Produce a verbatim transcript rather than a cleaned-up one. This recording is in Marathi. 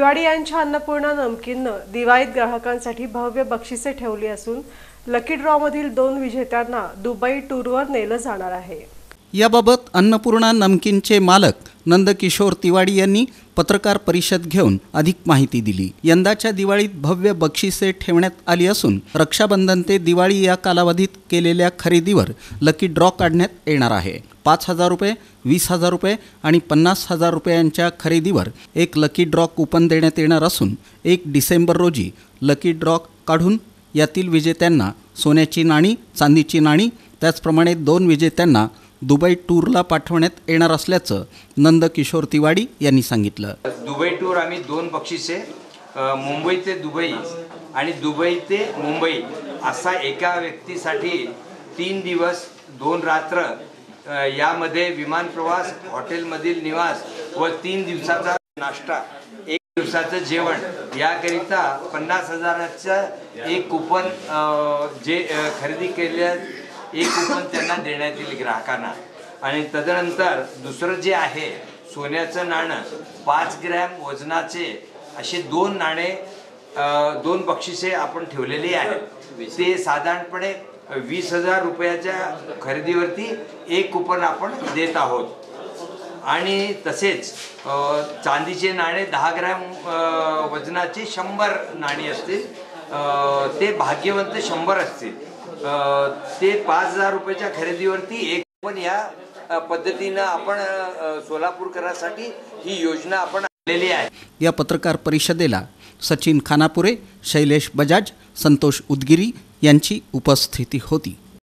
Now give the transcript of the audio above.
तिवाडी यांच्या अन्नपूर्णा नमकीननं दिवाळीत ग्राहकांसाठी भव्य बक्षिसे ठेवली असून लकी ड्रॉ मधील दोन विजेत्यांना दुबई टूरवर नेलं जाणार आहे। याबाबत अन्नपूर्णा नमकीनचे मालक नंदकिशोर तिवाडी यांनी पत्रकार परिषद घेऊन अधिक माहिती दिली। यंदाच्या दिवाळीत भव्य बक्षिसे ठेवण्यात आली असून रक्षाबंधन ते दिवाळी या कालावधीत केलेल्या खरेदीवर लकी ड्रॉ काढण्यात येणार आहे। पाच हजार रुपये, वीस हजार रुपये आणि पन्नास हजार रुपयांच्या खरेदीवर एक लकी ड्रॉ कूपन देण्यात येणार असून एक डिसेंबर रोजी लकी ड्रॉ काढून यातील विजेत्यांना सोन्याची नाणी, चांदीची नाणी, त्याचप्रमाणे दोन विजेत्यांना दुबई टूरला पाठवण्यात येणार असल्याचं नंदकिशोर तिवाडी यांनी सांगितलं। दुबई टूर आम्ही दोन बक्षिसे मुंबई ते दुबई आणि दुबई ते मुंबई असा एका व्यक्तीसाठी तीन दिवस दोन रात्र यामध्ये विमान प्रवास, हॉटेलमधील निवास व तीन दिवसाचा नाश्ता, एक दिवसाचं जेवण याकरिता पन्नास हजाराचं एक कूपन जे खरेदी केल्या एक कूपन त्यांना देण्यात येईल ग्राहकांना। आणि तदनंतर दुसरं जे आहे सोन्याचं नाणं पाच ग्रॅम वजनाचे असे दोन नाणे दोन बक्षिसे आपण ठेवलेली आहेत। ते साधारणपणे वीस हजार रुपयाच्या खरेदीवरती एक कूपन आपण देत आहोत। आणि तसेच चांदीचे नाणे दहा ग्रॅम वजनाचे शंभर नाणी असतील, ते भाग्यवंत शंभर असतील, ते पाच हजार रुपयाच्या खरेदीवरती एक पण या पद्धतीनं आपण सोलापूरकरांसाठी ही योजना आपण आणलेली आहे। या पत्रकार परिषदेला सचिन खानापुरे, शैलेश बजाज, संतोष उदगिरी यांची उपस्थिती होती।